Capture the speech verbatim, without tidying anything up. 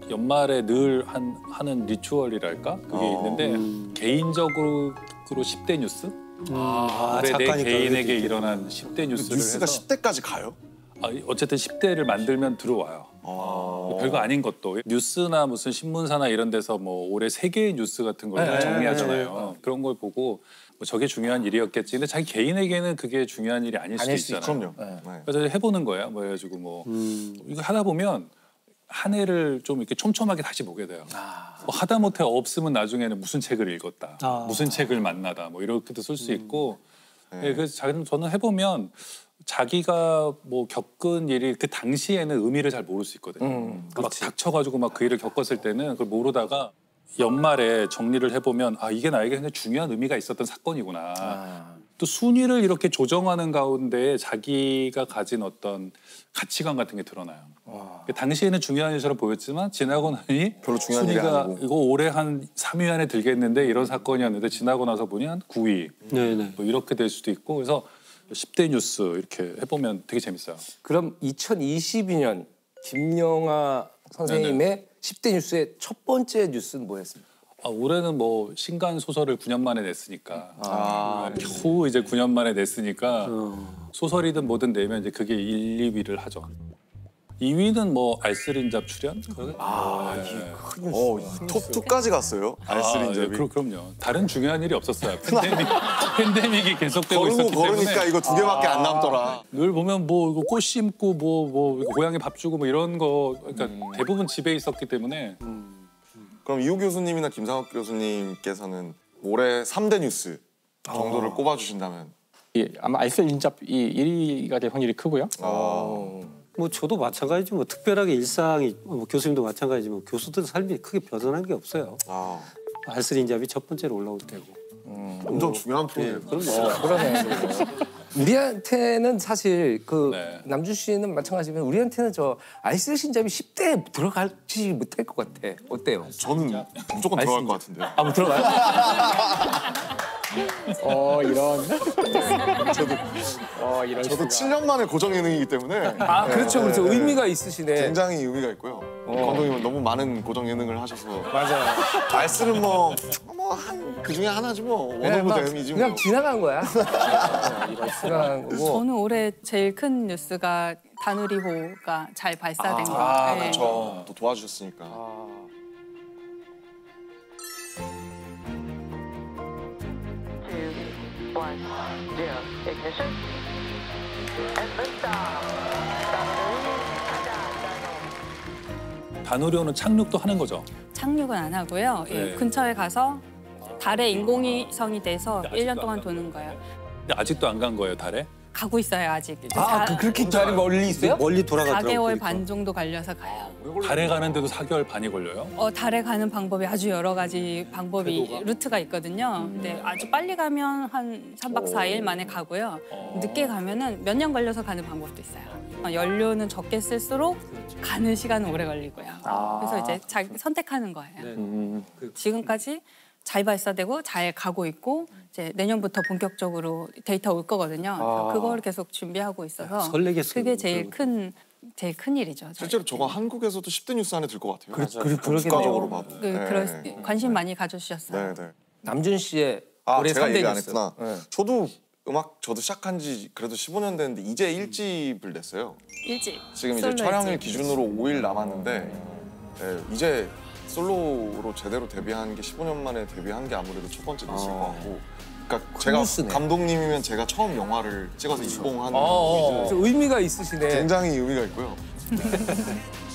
연말에 늘 한, 하는 리추얼이랄까? 그게 어. 있는데 음. 개인적으로 십 대 뉴스? 아, 올해 내 작가니까 개인에게 그래도 일어난 십 대 뉴스를 뉴스가 해서 십 대까지 가요? 아, 어쨌든 십 대를 만들면 들어와요. 어. 별거 아닌 것도 뉴스나 무슨 신문사나 이런 데서 뭐 올해 세계의 뉴스 같은 걸 네, 정리하잖아요. 네. 그런 걸 보고 뭐 저게 중요한 일이었겠지. 근데 자기 개인에게는 그게 중요한 일이 아닐 수도 아닐 수 있잖아요. 그럼요. 네. 그래서 해보는 거예요. 뭐 해가지고 뭐 음. 이거 하다 보면 한 해를 좀 이렇게 촘촘하게 다시 보게 돼요. 아. 뭐 하다못해 없으면 나중에는 무슨 책을 읽었다, 아. 무슨 책을 만나다, 뭐 이렇게도 쓸 수 있고. 네. 예, 그래서 자기는 저는 해보면 자기가 뭐 겪은 일이 그 당시에는 의미를 잘 모를 수 있거든요. 음, 막 닥쳐가지고 막 그 일을 겪었을 때는 그걸 모르다가 연말에 정리를 해보면 아 이게 나에게 굉장히 중요한 의미가 있었던 사건이구나. 아. 또 순위를 이렇게 조정하는 가운데 자기가 가진 어떤 가치관 같은 게 드러나요. 와. 당시에는 중요한 일처럼 보였지만 지나고 나니 별로 중요한 일이 순위가 아니고. 이거 올해 한 삼 위 안에 들겠는데 이런 사건이었는데 지나고 나서 보니 한 구 위 네네. 뭐 이렇게 될 수도 있고 그래서 십 대 뉴스 이렇게 해보면 되게 재밌어요. 그럼 이천이십이 년 김영하 선생님의 십 대 뉴스의 첫 번째 뉴스는 뭐였습니까? 아, 올해는 뭐 신간 소설을 구 년 만에 냈으니까 아. 겨우 이제 구 년 만에 냈으니까 어. 소설이든 뭐든 내면 이제 그게 일, 이 위를 하죠. 이 위는 뭐 알쓸인잡 출연? 아, 네. 이게 큰 어, 뉴스다. 톱투까지 갔어요. 알쓸인잡이. 아, 예, 그럼, 그럼요. 다른 중요한 일이 없었어요. 팬데믹, 팬데믹이 계속되고 걸고 있었기 걸으니까 때문에 이거 두 개밖에 안 남더라. 늘 보면 뭐 이거 꽃 심고 뭐 뭐 고양이 밥 주고 뭐 이런 거 그러니까 음. 대부분 집에 있었기 때문에 그럼 이호 교수님이나 김상욱 교수님께서는 올해 삼 대 뉴스 정도를 꼽아주신다면? 예, 아마 알쓸인잡이 일 위가 될 확률이 크고요. 어. 뭐 저도 마찬가지지 뭐 특별하게 일상이 뭐 교수님도 마찬가지지만 교수들 삶이 크게 변화한 게 없어요. 아, 알쓸인잡이 첫 번째로 올라올 때고. 엄청 중요한 예, 프로그램. 그럼요. 그러네. 우리한테는 사실 그 네. 남준 씨는 마찬가지지만 우리한테는 저 알쓸신잡이 십 대에 들어갈지 못할 것 같아. 어때요? 저는 무조건 들어갈 것 같은데요. 아, 뭐 들어가요? 어 이런. 저도. 어 이런. 저도 칠 년 만에 고정 예능이기 때문에 아, 그렇죠, 그렇죠. 네, 네. 의미가 있으시네. 굉장히 의미가 있고요. 감독님은 너무 많은 고정 예능을 하셔서 맞아요. 알쓸은 뭐뭐한그 중에 하나지 뭐 그냥, 원오브 막 댐이지 그냥 뭐. 지나간 거야. 지나간 거고. 저는 올해 제일 큰 뉴스가 다누리호가 잘 발사된 거. 아, 네. 그렇죠. 또 도와주셨으니까. two, one, zero, ignition. And liftoff. 다누리호는 착륙도 하는 거죠. 착륙은 안 하고요. 예, 네. 근처에 가서 달에 인공위성이 돼서 아직도 일 년 안 동안 간 도는 거예요. 근데 아직도 안 간 거예요, 달에? 가고 있어요, 아직. 아, 그, 그렇게 자리 멀리 있어요? 멀리 돌아가더라고요. 사 개월 보니까. 반 정도 걸려서 가요. 달에 가는데도 사 개월 반이 걸려요? 어, 달에 가는 방법이 아주 여러 가지 방법이 궤도가? 루트가 있거든요. 근데 아주 빨리 가면 한 삼 박 사 일 만에 가고요. 어. 늦게 가면은 몇 년 걸려서 가는 방법도 있어요. 어, 연료는 적게 쓸수록 가는 시간은 오래 걸리고요. 그래서 이제 자기 선택하는 거예요. 네. 음. 지금까지 잘 발사되고 잘 가고 있고 이제 내년부터 본격적으로 데이터 올 거거든요. 그래서 아. 그걸 계속 준비하고 있어서 설레겠어요. 그게 제일 그리고. 큰 제일 큰 일이죠. 실제로 저거 한국에서도 십 대 뉴스 안에 들 것 같아요. 그렇- 그렇- 그러겠네요. 국가적으로 봐도. 그, 그럴, 관심 많이 가져주셨어요. 네, 네. 남준 씨의 아, 올해 제가 삼 대 얘기 안 뉴스. 했구나. 네. 저도 음악 저도 시작한 지 그래도 십오 년 됐는데 이제 일 집을 냈어요. 일집. 지금 이제 솔로 촬영일 일집. 기준으로 오 일 남았는데 네, 이제 솔로로 제대로 데뷔한 게 십오 년 만에 데뷔한 게 아무래도 첫 번째 뉴스일 것 같고 그러니까 제가 뉴스네. 감독님이면 제가 처음 영화를 찍어서 입봉한 어, 어, 어. 그래서 의미가 있으시네. 굉장히 의미가 있고요.